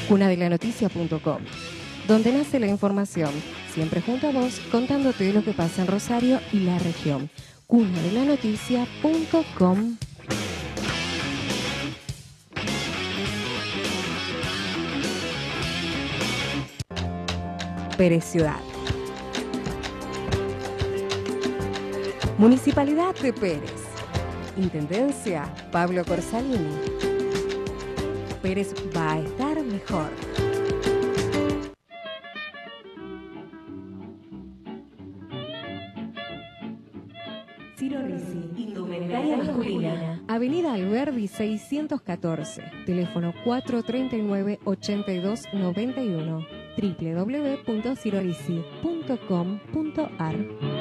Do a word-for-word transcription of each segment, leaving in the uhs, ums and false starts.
cuna de la noticia punto com, donde nace la información, siempre junto a vos, contándote lo que pasa en Rosario y la región. cuna de la noticia punto com. Pérez Ciudad. Municipalidad de Pérez. Intendencia Pablo Corsalini. Pérez va a estar mejor. Ciro Risi, indumentaria masculina. Avenida Alberdi seiscientos catorce, teléfono cuatro tres nueve, ocho dos nueve uno, doble u doble u doble u punto ciro risi punto com punto ar.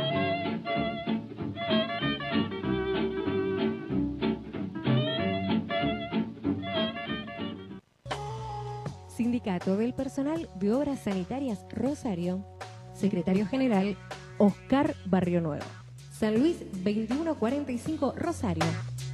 Sindicato del Personal de Obras Sanitarias Rosario. Secretario General Oscar Barrio Nuevo. San Luis veintiuno cuarenta y cinco Rosario.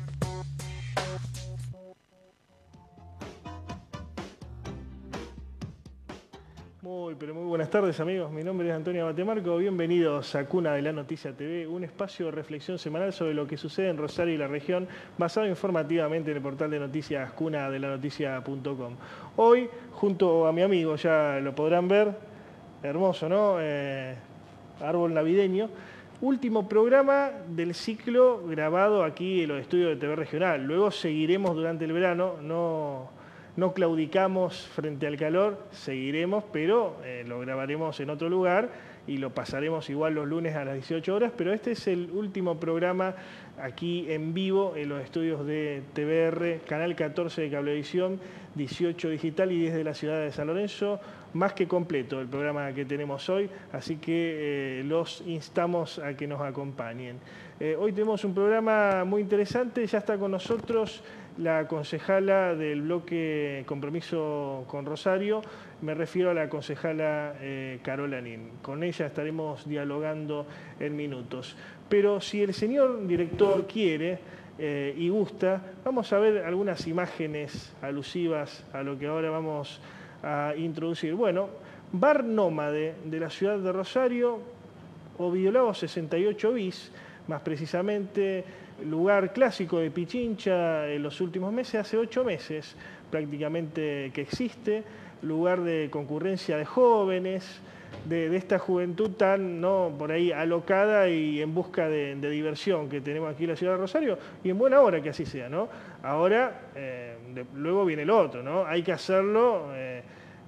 Muy, pero muy buenas tardes, amigos. Mi nombre es Antonio Batemarco. Bienvenidos a Cuna de la Noticia T V, un espacio de reflexión semanal sobre lo que sucede en Rosario y la región, basado informativamente en el portal de noticias cuna de la noticia punto com. Hoy, junto a mi amigo, ya lo podrán ver, hermoso, ¿no? Eh, árbol navideño. Último programa del ciclo grabado aquí en los estudios de T V Regional. Luego seguiremos durante el verano, no... No claudicamos frente al calor, seguiremos, pero eh, lo grabaremos en otro lugar y lo pasaremos igual los lunes a las dieciocho horas, pero este es el último programa aquí en vivo en los estudios de T V R, Canal catorce de Cablevisión, dieciocho Digital y diez de la ciudad de San Lorenzo, más que completo el programa que tenemos hoy, así que eh, los instamos a que nos acompañen. Eh, hoy tenemos un programa muy interesante, ya está con nosotros la concejala del bloque Compromiso con Rosario, me refiero a la concejala eh, Carola Nin. Con ella estaremos dialogando en minutos. Pero si el señor director quiere eh, y gusta, vamos a ver algunas imágenes alusivas a lo que ahora vamos a introducir. Bueno, Bar Nómade de la ciudad de Rosario, Ovidio Lago sesenta y ocho bis, más precisamente lugar clásico de Pichincha en los últimos meses, hace ocho meses prácticamente que existe, lugar de concurrencia de jóvenes, de, de esta juventud tan, ¿no?, por ahí alocada y en busca de, de diversión que tenemos aquí en la ciudad de Rosario, y en buena hora que así sea, ¿no? Ahora, eh, de, luego viene el otro, ¿no? Hay que hacerlo, eh,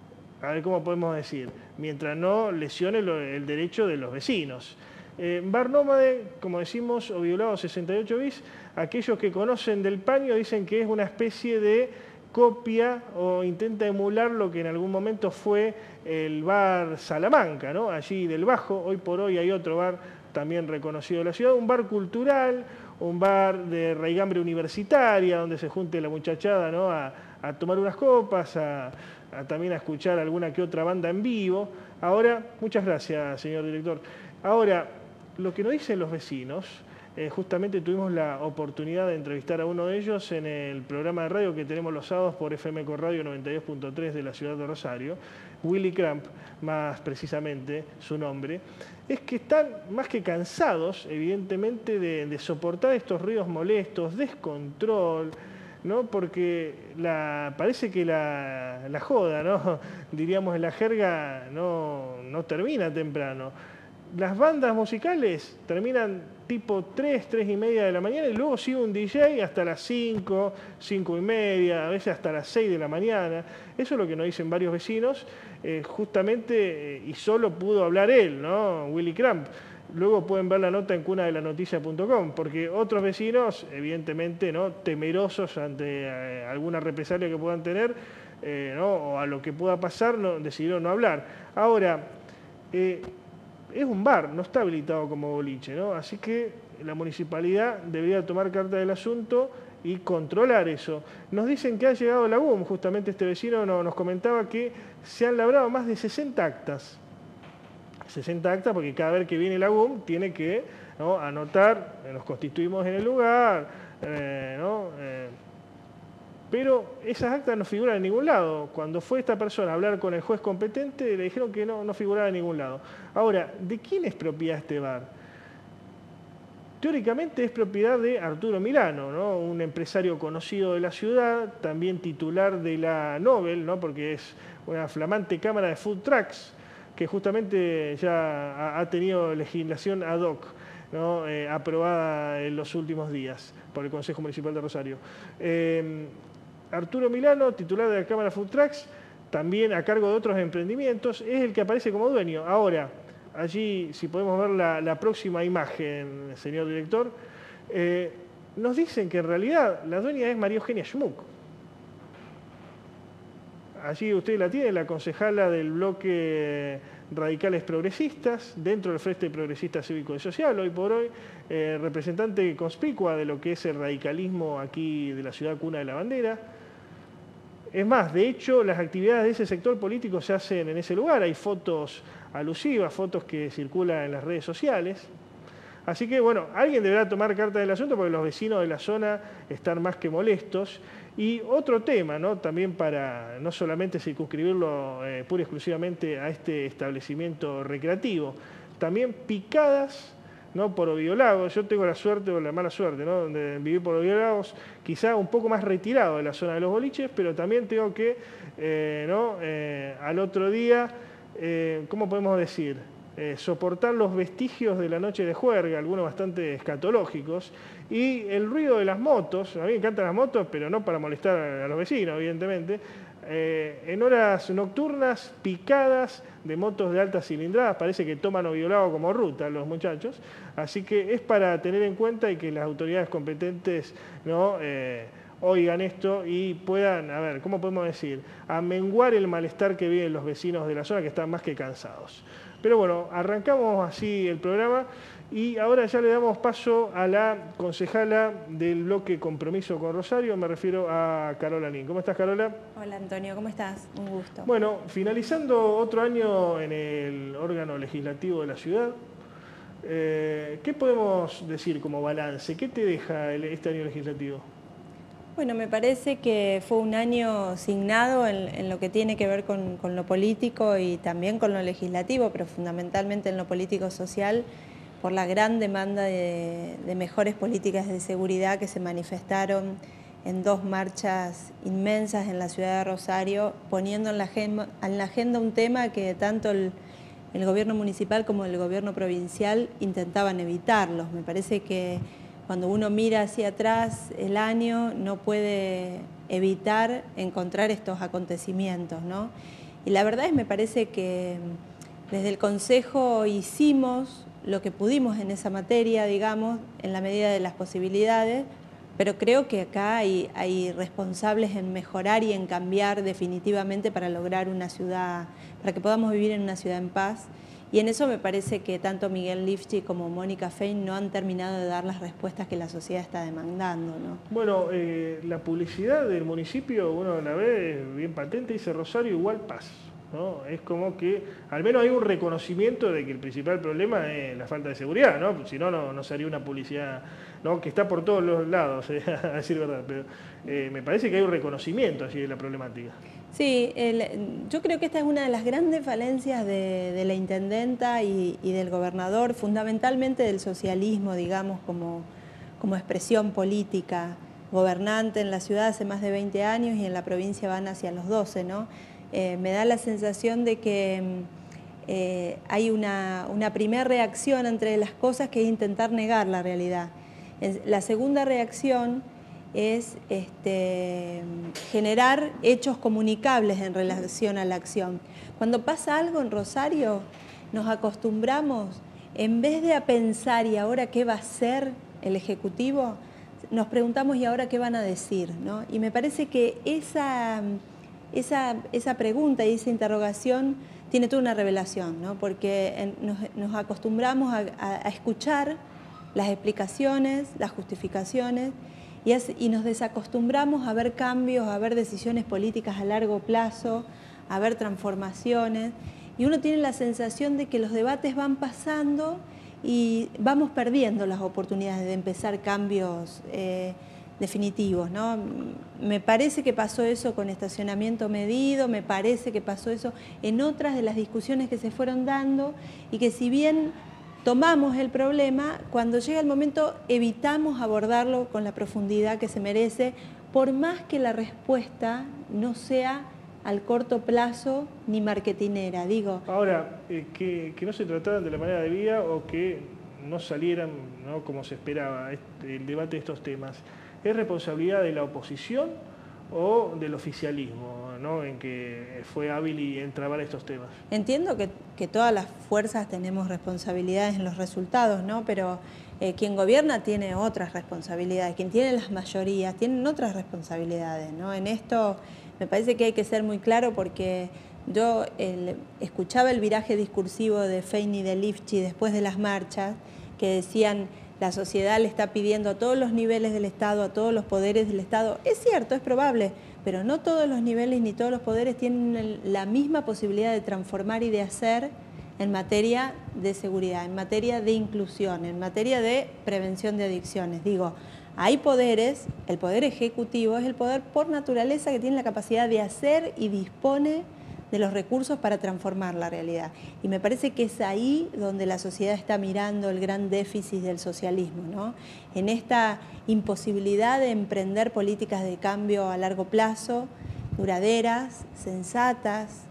a ver cómo podemos decir, mientras no lesione lo, el derecho de los vecinos. Eh, Bar Nómade, como decimos, Ovidio Lago sesenta y ocho bis, aquellos que conocen del paño dicen que es una especie de copia o intenta emular lo que en algún momento fue el bar Salamanca, ¿no? Allí del Bajo. Hoy por hoy hay otro bar también reconocido de la ciudad, un bar cultural, un bar de raigambre universitaria, donde se junte la muchachada, ¿no?, a, a tomar unas copas, a, a también a escuchar alguna que otra banda en vivo. Ahora, muchas gracias, señor director. Ahora, lo que nos dicen los vecinos, eh, justamente tuvimos la oportunidad de entrevistar a uno de ellos en el programa de radio que tenemos los sábados por F M Corradio noventa y dos punto tres de la ciudad de Rosario, Willy Cramp, más precisamente su nombre, es que están más que cansados, evidentemente, de, de soportar estos ruidos molestos, descontrol, ¿no? Porque la, parece que la, la joda, ¿no?, diríamos en la jerga, no, no termina temprano. Las bandas musicales terminan tipo tres, tres y media de la mañana y luego sigue un D J hasta las cinco, cinco y media, a veces hasta las seis de la mañana. Eso es lo que nos dicen varios vecinos, eh, justamente, eh, y solo pudo hablar él, ¿no?, Willy Cramp. Luego pueden ver la nota en cuna de la noticia punto com, porque otros vecinos, evidentemente, ¿no?, temerosos ante eh, alguna represalia que puedan tener, eh, ¿no?, o a lo que pueda pasar, no, decidieron no hablar. Ahora, eh, es un bar, no está habilitado como boliche, ¿no? Así que la municipalidad debería tomar carta del asunto y controlar eso. Nos dicen que ha llegado la U M, justamente este vecino nos comentaba que se han labrado más de sesenta actas. sesenta actas porque cada vez que viene la U M tiene que, ¿no?, anotar, nos constituimos en el lugar, eh, ¿no? Eh, pero esas actas no figuran en ningún lado. Cuando fue esta persona a hablar con el juez competente, le dijeron que no, no figuraba en ningún lado. Ahora, ¿de quién es propiedad este bar? Teóricamente es propiedad de Arturo Milano, ¿no? Un empresario conocido de la ciudad, también titular de la Nobel, ¿no? Porque es una flamante cámara de food trucks que justamente ya ha tenido legislación ad hoc, ¿no? eh, aprobada en los últimos días por el Consejo Municipal de Rosario. Eh, Arturo Milano, titular de la cámara de food trucks, también a cargo de otros emprendimientos, es el que aparece como dueño. Ahora, allí, si podemos ver la, la próxima imagen, señor director, eh, nos dicen que en realidad la dueña es María Eugenia Schmuck. Allí usted la tiene, la concejala del bloque Radicales Progresistas, dentro del Frente Progresista Cívico y Social, hoy por hoy, eh, representante conspicua de lo que es el radicalismo aquí de la ciudad cuna de la bandera. Es más, de hecho, las actividades de ese sector político se hacen en ese lugar. Hay fotos alusivas, fotos que circulan en las redes sociales. Así que, bueno, alguien deberá tomar carta del asunto porque los vecinos de la zona están más que molestos. Y otro tema, ¿no? También para no solamente circunscribirlo eh, pura y exclusivamente a este establecimiento recreativo, también picadas, ¿no? Por Oviolagos. Yo tengo la suerte o la mala suerte, ¿no? De vivir por Oviolagos, quizá un poco más retirado de la zona de los boliches, pero también tengo que, eh, ¿no? eh, al otro día, eh, ¿cómo podemos decir? Eh, soportar los vestigios de la noche de juerga, algunos bastante escatológicos, y el ruido de las motos. A mí me encantan las motos, pero no para molestar a los vecinos, evidentemente. Eh, en horas nocturnas, picadas de motos de altas cilindradas, parece que toman Oviolagos como ruta los muchachos, así que es para tener en cuenta y que las autoridades competentes, ¿no? eh, oigan esto y puedan, a ver, ¿cómo podemos decir? Amenguar el malestar que viven los vecinos de la zona, que están más que cansados. Pero bueno, arrancamos así el programa y ahora ya le damos paso a la concejala del bloque Compromiso con Rosario, me refiero a Carola Nin. ¿Cómo estás, Carola? Hola, Antonio, ¿cómo estás? Un gusto. Bueno, finalizando otro año en el órgano legislativo de la ciudad, eh, ¿qué podemos decir como balance? ¿Qué te deja el, este año legislativo? Bueno, me parece que fue un año signado en, en lo que tiene que ver con, con lo político y también con lo legislativo, pero fundamentalmente en lo político-social, por la gran demanda de, de mejores políticas de seguridad que se manifestaron en dos marchas inmensas en la ciudad de Rosario, poniendo en la agenda, en la agenda un tema que tanto el, el gobierno municipal como el gobierno provincial intentaban evitarlos. Me parece que cuando uno mira hacia atrás el año no puede evitar encontrar estos acontecimientos, ¿no? Y la verdad es, me parece que desde el Consejo hicimos lo que pudimos en esa materia, digamos, en la medida de las posibilidades, pero creo que acá hay, hay responsables en mejorar y en cambiar definitivamente para lograr una ciudad, para que podamos vivir en una ciudad en paz. Y en eso me parece que tanto Miguel Lifchi como Mónica Fein no han terminado de dar las respuestas que la sociedad está demandando, ¿no? Bueno, eh, la publicidad del municipio, uno la ve bien patente, dice Rosario igual paz, ¿no? Es como que al menos hay un reconocimiento de que el principal problema es la falta de seguridad, ¿no? Si no, no, no sería una publicidad, ¿no? Que está por todos los lados, eh, a decir verdad, pero eh, me parece que hay un reconocimiento allí de la problemática. Sí, el, yo creo que esta es una de las grandes falencias de, de la intendenta y, y del gobernador, fundamentalmente del socialismo, digamos, como, como expresión política, gobernante en la ciudad hace más de veinte años y en la provincia van hacia los doce, ¿no? Eh, me da la sensación de que eh, hay una, una primera reacción entre las cosas que es intentar negar la realidad. La segunda reacción es este, generar hechos comunicables en relación a la acción. Cuando pasa algo en Rosario, nos acostumbramos, en vez de a pensar ¿y ahora qué va a hacer el Ejecutivo?, nos preguntamos ¿y ahora qué van a decir?, ¿no? Y me parece que esa, esa, esa pregunta y esa interrogación tiene toda una revelación, ¿no? Porque nos, nos acostumbramos a, a, a escuchar las explicaciones, las justificaciones, Y, es, y nos desacostumbramos a ver cambios, a ver decisiones políticas a largo plazo, a ver transformaciones, y uno tiene la sensación de que los debates van pasando y vamos perdiendo las oportunidades de empezar cambios eh, definitivos, ¿no? Me parece que pasó eso con estacionamiento medido, me parece que pasó eso en otras de las discusiones que se fueron dando y que si bien tomamos el problema, cuando llega el momento evitamos abordarlo con la profundidad que se merece, por más que la respuesta no sea al corto plazo ni marketinera, digo. Ahora, eh, que, que no se trataran de la manera debida o que no salieran, ¿no?, como se esperaba este, el debate de estos temas, ¿es responsabilidad de la oposición o del oficialismo, ¿no?, en que fue hábil y entrabar estos temas? Entiendo que, que todas las fuerzas tenemos responsabilidades en los resultados, ¿no? Pero eh, quien gobierna tiene otras responsabilidades, quien tiene las mayorías tienen otras responsabilidades, ¿no? En esto me parece que hay que ser muy claro porque yo el, escuchaba el viraje discursivo de Fein y de Lifchi después de las marchas que decían la sociedad le está pidiendo a todos los niveles del Estado, a todos los poderes del Estado. Es cierto, es probable, pero no todos los niveles ni todos los poderes tienen la misma posibilidad de transformar y de hacer en materia de seguridad, en materia de inclusión, en materia de prevención de adicciones. Digo, hay poderes, el poder ejecutivo es el poder por naturaleza que tiene la capacidad de hacer y dispone de los recursos para transformar la realidad. Y me parece que es ahí donde la sociedad está mirando el gran déficit del socialismo, ¿no? En esta imposibilidad de emprender políticas de cambio a largo plazo, duraderas, sensatas,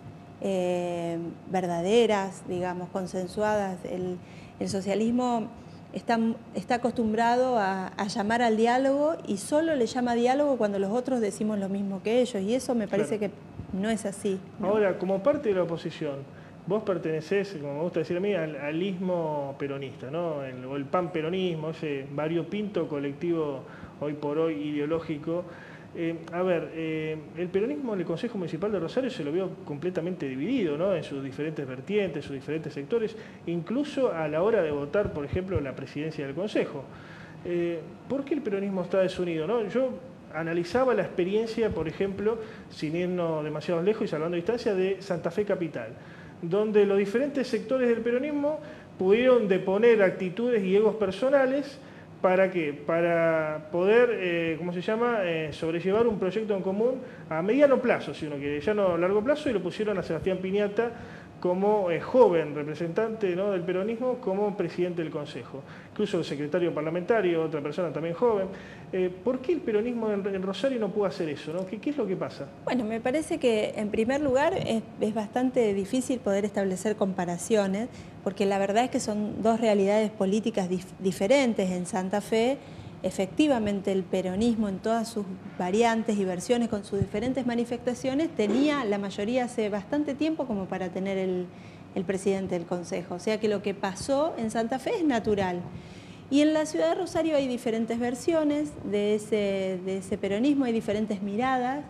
eh, verdaderas, digamos, consensuadas. El, el socialismo está, está acostumbrado a, a llamar al diálogo y solo le llama diálogo cuando los otros decimos lo mismo que ellos, y eso me parece claro. que no es así, ¿no? Ahora, como parte de la oposición, vos pertenecés, como me gusta decir a mí, al, al ismo peronista, ¿no? El, o el panperonismo, ese variopinto colectivo hoy por hoy ideológico. Eh, a ver, eh, el peronismo en el Consejo Municipal de Rosario se lo vio completamente dividido, ¿no?, en sus diferentes vertientes, sus diferentes sectores, incluso a la hora de votar, por ejemplo, la presidencia del Consejo. Eh, ¿Por qué el peronismo está desunido, no? Yo analizaba la experiencia, por ejemplo, sin irnos demasiado lejos y salvando distancia, de Santa Fe Capital, donde los diferentes sectores del peronismo pudieron deponer actitudes y egos personales. ¿Para qué? Para poder, eh, ¿cómo se llama?, eh, sobrellevar un proyecto en común a mediano plazo, si uno quiere, ya no a largo plazo, y lo pusieron a Sebastián Piñata como eh, joven representante, ¿no?, del peronismo, como presidente del Consejo. Incluso el secretario parlamentario, otra persona también joven. Eh, ¿Por qué el peronismo en, en Rosario no pudo hacer eso, ¿no? ¿Qué, ¿Qué es lo que pasa? Bueno, me parece que en primer lugar es, es bastante difícil poder establecer comparaciones, porque la verdad es que son dos realidades políticas dif diferentes. En Santa Fe, efectivamente, el peronismo en todas sus variantes y versiones, con sus diferentes manifestaciones, tenía la mayoría hace bastante tiempo como para tener el, el presidente del Consejo. O sea que lo que pasó en Santa Fe es natural. Y en la ciudad de Rosario hay diferentes versiones de ese, de ese peronismo, hay diferentes miradas.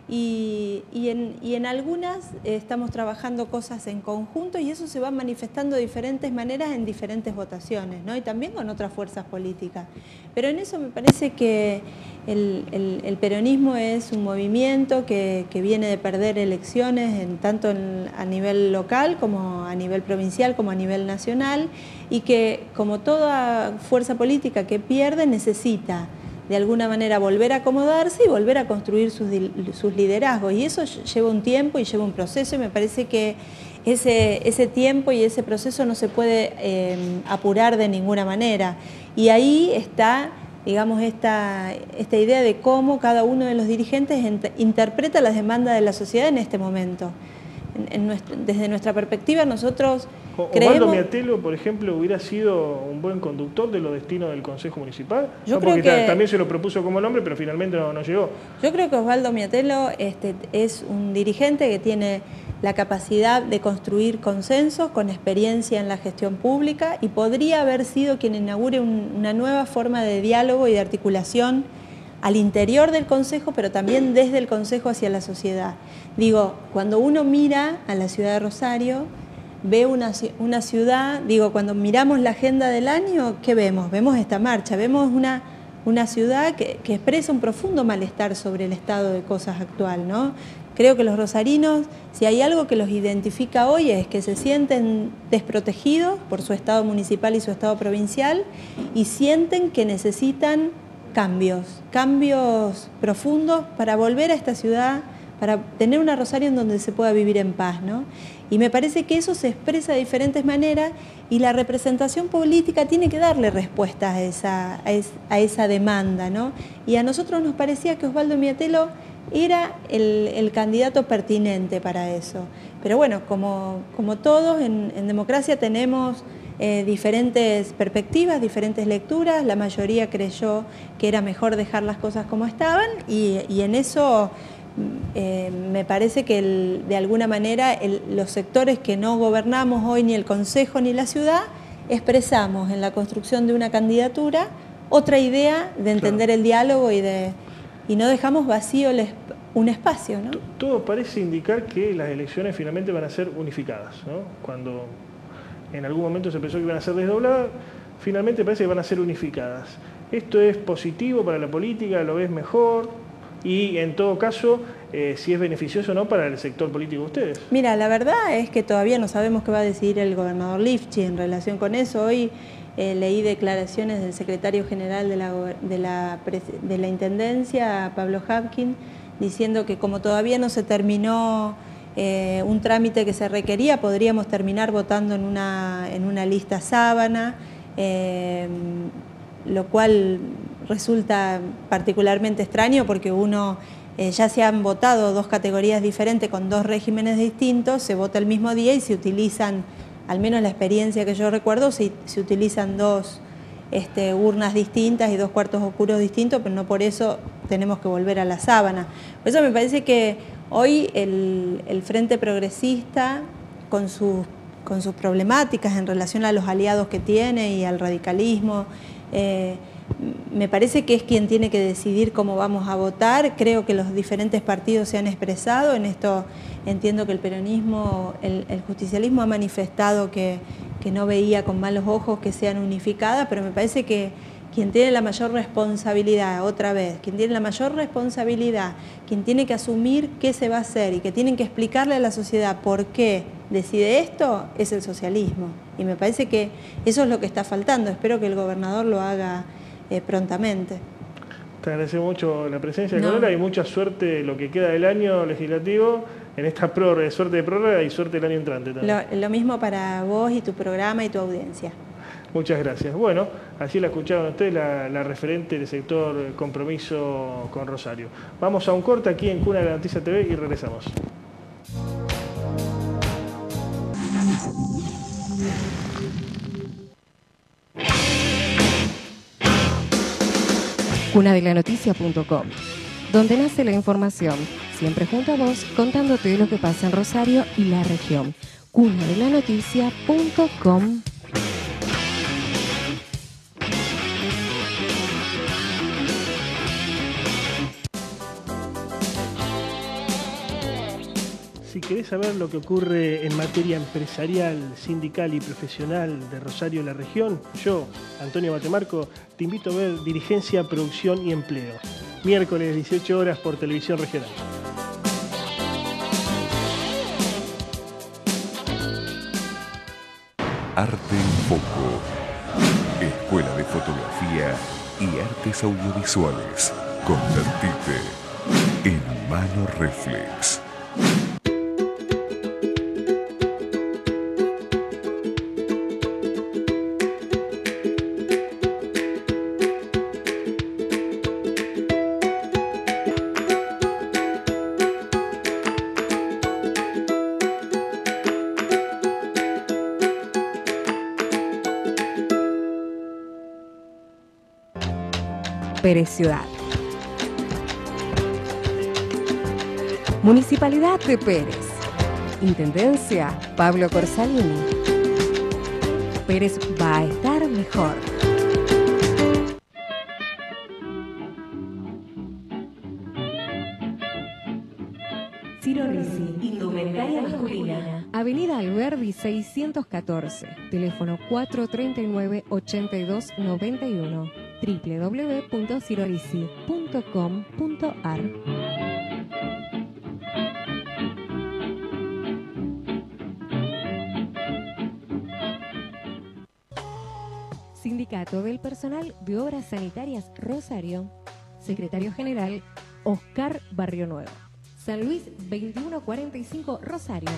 Y, y, en, y en algunas eh, estamos trabajando cosas en conjunto y eso se va manifestando de diferentes maneras en diferentes votaciones, ¿no? Y también con otras fuerzas políticas. Pero en eso me parece que el, el, el peronismo es un movimiento que, que viene de perder elecciones en, tanto en, a nivel local como a nivel provincial como a nivel nacional, y que, como toda fuerza política que pierde, necesita de alguna manera volver a acomodarse y volver a construir sus, sus liderazgos. Y eso lleva un tiempo y lleva un proceso, y me parece que ese, ese tiempo y ese proceso no se puede eh, apurar de ninguna manera. Y ahí está, digamos, esta, esta idea de cómo cada uno de los dirigentes interpreta las demandas de la sociedad en este momento. En, en nuestro, desde nuestra perspectiva, nosotros creemos... ¿Osvaldo Miatelo, por ejemplo, hubiera sido un buen conductor de los destinos del Consejo Municipal? Yo no, creo porque que... también se lo propuso como nombre, pero finalmente no, no llegó. Yo creo que Osvaldo Miatelo este, es un dirigente que tiene la capacidad de construir consensos, con experiencia en la gestión pública, y podría haber sido quien inaugure un, una nueva forma de diálogo y de articulación al interior del Consejo, pero también desde el Consejo hacia la sociedad. Digo, cuando uno mira a la ciudad de Rosario, ve una, una ciudad, digo, cuando miramos la agenda del año, ¿qué vemos? Vemos esta marcha, vemos una, una ciudad que, que expresa un profundo malestar sobre el estado de cosas actual, ¿no? Creo que los rosarinos, si hay algo que los identifica hoy, es que se sienten desprotegidos por su estado municipal y su estado provincial, y sienten que necesitan cambios, cambios profundos para volver a esta ciudad, para tener una Rosario en donde se pueda vivir en paz, ¿no? Y me parece que eso se expresa de diferentes maneras y la representación política tiene que darle respuesta a esa, a es, a esa demanda, ¿no? Y a nosotros nos parecía que Osvaldo Miatelo era el, el candidato pertinente para eso. Pero bueno, como, como todos en, en democracia tenemos eh, diferentes perspectivas, diferentes lecturas, la mayoría creyó que era mejor dejar las cosas como estaban y, y en eso... Eh, me parece que el, de alguna manera el, los sectores que no gobernamos hoy, ni el Consejo ni la ciudad, expresamos en la construcción de una candidatura otra idea de entender claro. el diálogo y, de, y no dejamos vacío el, un espacio, ¿no? Todo parece indicar que las elecciones finalmente van a ser unificadas, ¿no? Cuando en algún momento se pensó que iban a ser desdobladas, finalmente parece que van a ser unificadas. ¿Esto es positivo para la política? ¿Lo ves mejor? Y en todo caso, eh, si es beneficioso o no para el sector político de ustedes. Mira, la verdad es que todavía no sabemos qué va a decidir el gobernador Lifchi en relación con eso. Hoy eh, leí declaraciones del secretario general de la, de, la, de la Intendencia, Pablo Hapkin, diciendo que como todavía no se terminó eh, un trámite que se requería, podríamos terminar votando en una, en una lista sábana, eh, lo cual resulta particularmente extraño porque uno eh, ya se han votado dos categorías diferentes con dos regímenes distintos, se vota el mismo día y se utilizan, al menos la experiencia que yo recuerdo, se, se utilizan dos este, urnas distintas y dos cuartos oscuros distintos, pero no por eso tenemos que volver a la sábana. Por eso me parece que hoy el, el Frente Progresista, con sus, con sus problemáticas en relación a los aliados que tiene y al radicalismo, eh, me parece que es quien tiene que decidir cómo vamos a votar. Creo que los diferentes partidos se han expresado. En esto entiendo que el peronismo, el, el justicialismo ha manifestado que, que no veía con malos ojos que sean unificadas, pero me parece que quien tiene la mayor responsabilidad, otra vez, quien tiene la mayor responsabilidad, quien tiene que asumir qué se va a hacer y que tienen que explicarle a la sociedad por qué decide esto, es el socialismo. Y me parece que eso es lo que está faltando. Espero que el gobernador lo haga Eh, prontamente. Te agradecemos mucho la presencia de no. Carola y mucha suerte lo que queda del año legislativo en esta prórroga, suerte de prórroga y suerte el año entrante también. Lo, lo mismo para vos y tu programa y tu audiencia. Muchas gracias. Bueno, así la escucharon ustedes, la, la referente del sector Compromiso con Rosario. Vamos a un corte aquí en Cuna de la Noticia T V y regresamos. cuna de la noticia punto com, donde nace la información, siempre junto a vos, contándote lo que pasa en Rosario y la región. cuna de la noticia punto com. Si querés saber lo que ocurre en materia empresarial, sindical y profesional de Rosario y la región, yo, Antonio Batemarco, te invito a ver Dirigencia, Producción y Empleo. Miércoles, dieciocho horas por Televisión Regional. Arte en Foco. Escuela de Fotografía y Artes Audiovisuales. Convertite en Mano Reflex. Pérez Ciudad. Municipalidad de Pérez. Intendencia Pablo Corsalini. Pérez va a estar mejor. Ciro Risi, indumentaria masculina. Avenida Alberdi seiscientos catorce. Teléfono cuatro treinta y nueve, ochenta y dos noventa y uno. doble u doble u doble u punto ciro risi punto com punto ar. Sindicato del Personal de Obras Sanitarias Rosario. Secretario General Oscar Barrio Nuevo. San Luis veintiuno cuarenta y cinco Rosario.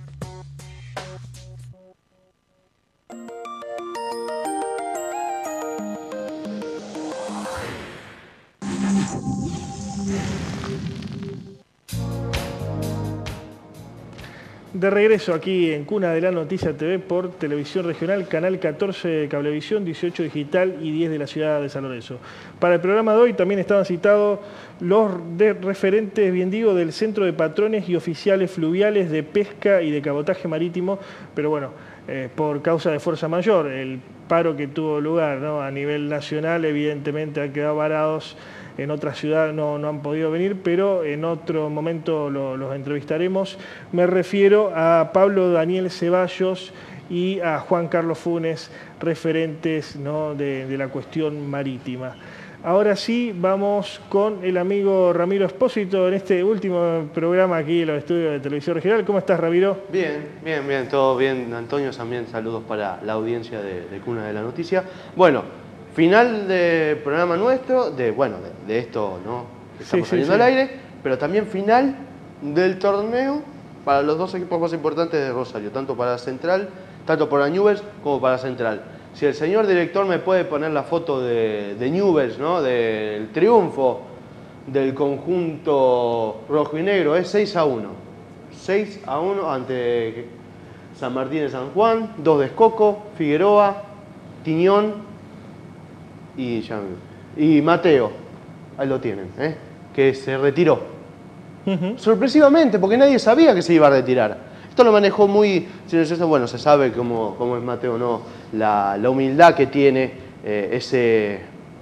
De regreso aquí en Cuna de la Noticia T V por Televisión Regional, Canal catorce de Cablevisión, dieciocho Digital y diez de la ciudad de San Lorenzo. Para el programa de hoy también estaban citados los de referentes, bien digo, del Centro de Patrones y Oficiales Fluviales de Pesca y de Cabotaje Marítimo, pero bueno, eh, por causa de fuerza mayor, el paro que tuvo lugar, ¿no?, a nivel nacional, evidentemente han quedado varados. En otra ciudad no, no han podido venir, pero en otro momento lo, los entrevistaremos. Me refiero a Pablo Daniel Ceballos y a Juan Carlos Funes, referentes, ¿no?, de, de la cuestión marítima. Ahora sí, vamos con el amigo Ramiro Espósito en este último programa aquí en los estudios de Televisión Regional. ¿Cómo estás, Ramiro? Bien, bien, bien, todo bien, Antonio. También saludos para la audiencia de, de Cuna de la Noticia. Bueno, final del programa nuestro, de bueno, de, de esto, ¿no?, que estamos sí, saliendo sí, al sí. aire, pero también final del torneo para los dos equipos más importantes de Rosario, tanto para Central, tanto para Newell's como para Central. Si el señor director me puede poner la foto de, de Newell's, ¿no?, del triunfo del conjunto rojo y negro, es seis a uno. seis a uno ante San Martín de San Juan, dos de Escoco, Figueroa, Tiñón y, y Mateo. Ahí lo tienen, ¿eh?, que se retiró. Uh-huh. Sorpresivamente, porque nadie sabía que se iba a retirar. Esto lo manejó muy... Bueno, se sabe cómo, cómo es Mateo, ¿no?, la, la humildad que tiene, eh, ese,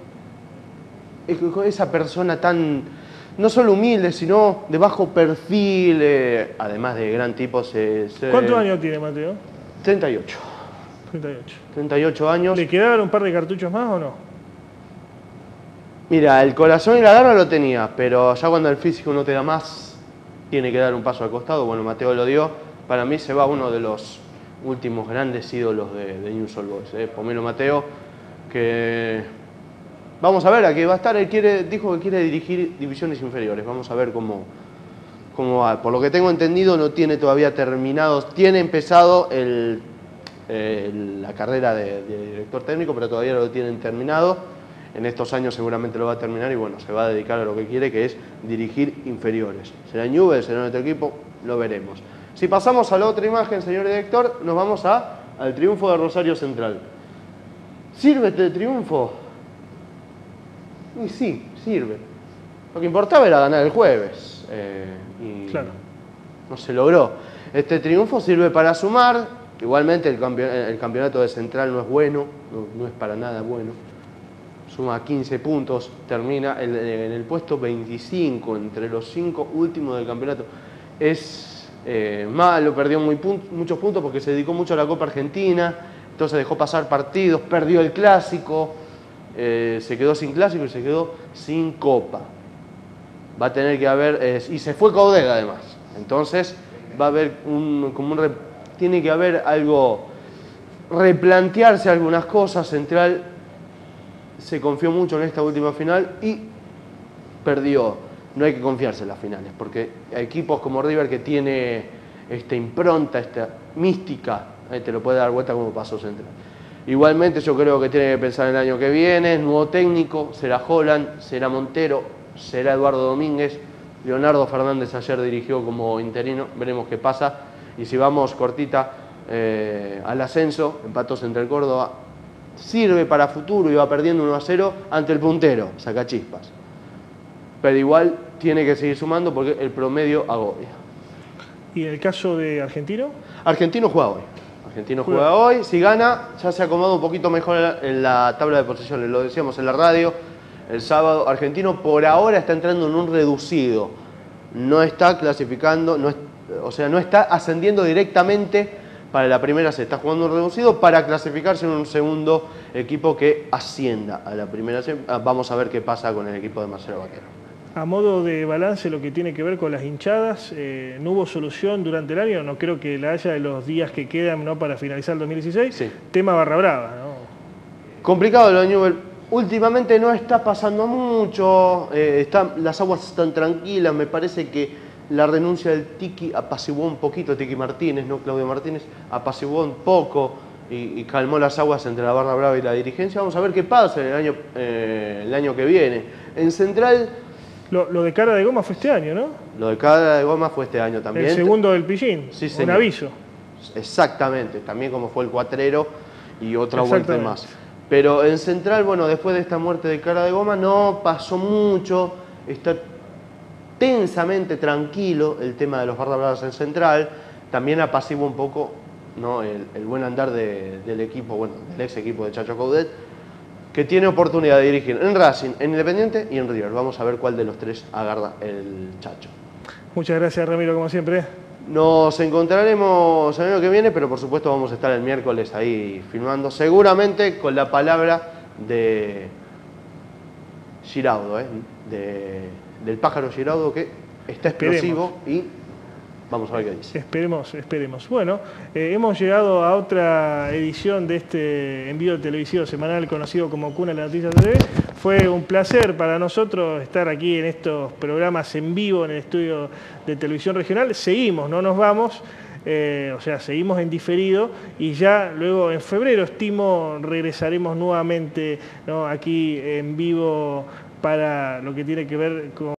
esa persona tan, no solo humilde, sino de bajo perfil, eh, además de gran tipo. Se, se... ¿Cuántos años tiene Mateo? treinta y ocho. treinta y ocho. treinta y ocho años. ¿Le quedaron un par de cartuchos más o no? Mira, el corazón y la garra lo tenía, pero ya cuando el físico no te da más, tiene que dar un paso al costado. Bueno, Mateo lo dio. Para mí se va uno de los últimos grandes ídolos de, de Newell's Old Boys, ¿eh? Pomelo Mateo, que vamos a ver a qué va a estar. Él quiere, dijo que quiere dirigir divisiones inferiores. Vamos a ver cómo, cómo va. Por lo que tengo entendido, no tiene todavía terminado, tiene empezado el, eh, la carrera de, de director técnico, pero todavía no lo tienen terminado. En estos años seguramente lo va a terminar y bueno, se va a dedicar a lo que quiere, que es dirigir inferiores. ¿Será Newell's? ¿Será nuestro equipo? Lo veremos. Si pasamos a la otra imagen, señor director, nos vamos a, al triunfo de Rosario Central. ¿Sirve este triunfo? Y sí, sirve. Lo que importaba era ganar el jueves. Eh, y claro. No se logró. Este triunfo sirve para sumar. Igualmente el, campe el campeonato de Central no es bueno, no, no es para nada bueno. Suma quince puntos, termina en, en el puesto veinticinco, entre los cinco últimos del campeonato. Es eh, malo, perdió muy pun muchos puntos porque se dedicó mucho a la Copa Argentina, entonces dejó pasar partidos, perdió el Clásico, eh, se quedó sin Clásico y se quedó sin Copa. Va a tener que haber, eh, y se fue Caudega además, entonces va a haber un, como un, tiene que haber algo, replantearse algunas cosas. Central se confió mucho en esta última final y perdió. No hay que confiarse en las finales, porque hay equipos como River que tiene esta impronta, esta mística, eh, te lo puede dar vuelta como pasó Central. Igualmente yo creo que tiene que pensar en el año que viene, nuevo técnico, será Holland, será Montero, será Eduardo Domínguez. Leonardo Fernández ayer dirigió como interino, veremos qué pasa. Y si vamos cortita eh, al ascenso, empató Central Córdoba, sirve para futuro y va perdiendo uno a cero ante el puntero, Sacachispas. Pero igual tiene que seguir sumando porque el promedio agobia. ¿Y en el caso de Argentino? Argentino juega hoy. Argentino juega hoy. Si gana, ya se acomoda un poquito mejor en la tabla de posiciones. Lo decíamos en la radio el sábado. Argentino por ahora está entrando en un reducido. No está clasificando, no es, o sea, no está ascendiendo directamente para la primera C. Está jugando un reducido para clasificarse en un segundo equipo que ascienda a la primera C. Vamos a ver qué pasa con el equipo de Marcelo Vaquero. A modo de balance, lo que tiene que ver con las hinchadas, eh, ¿no hubo solución durante el año? No creo que la haya de los días que quedan, ¿no?, para finalizar el dos mil dieciséis. Sí. Tema barra brava, ¿no? complicado lo de Newell. Últimamente no está pasando mucho, eh, está, las aguas están tranquilas, me parece que la renuncia del Tiki apaciguó un poquito, Tiki Martínez, no Claudio Martínez, apaciguó un poco y, y calmó las aguas entre la barra brava y la dirigencia. Vamos a ver qué pasa el año, eh, el año que viene. En Central... Lo, lo de Cara de Goma fue este año, ¿no? Lo de Cara de Goma fue este año también. El segundo del Pillín, sí, un señor. aviso. Exactamente, también como fue el cuatrero y otra vuelta más. Pero en Central, bueno, después de esta muerte de Cara de Goma no pasó mucho, está tensamente tranquilo el tema de los barra bravas en Central, también apaciguó un poco, ¿no?, el, el buen andar de, del equipo, bueno, del ex equipo de Chacho Coudet, que tiene oportunidad de dirigir en Racing, en Independiente y en River. Vamos a ver cuál de los tres agarra el Chacho. Muchas gracias, Ramiro, como siempre. Nos encontraremos el año que viene, pero por supuesto vamos a estar el miércoles ahí filmando, seguramente con la palabra de Giraudo, ¿eh? de, del pájaro Giraudo, que está explosivo. Esperemos. Y vamos a ver qué dice. Esperemos, esperemos. Bueno, eh, hemos llegado a otra edición de este envío televisivo semanal conocido como Cuna de la Noticia T V. Fue un placer para nosotros estar aquí en estos programas en vivo en el estudio de Televisión Regional. Seguimos, no nos vamos, eh, o sea, seguimos en diferido y ya luego en febrero, estimo, regresaremos nuevamente, ¿no?, aquí en vivo para lo que tiene que ver con...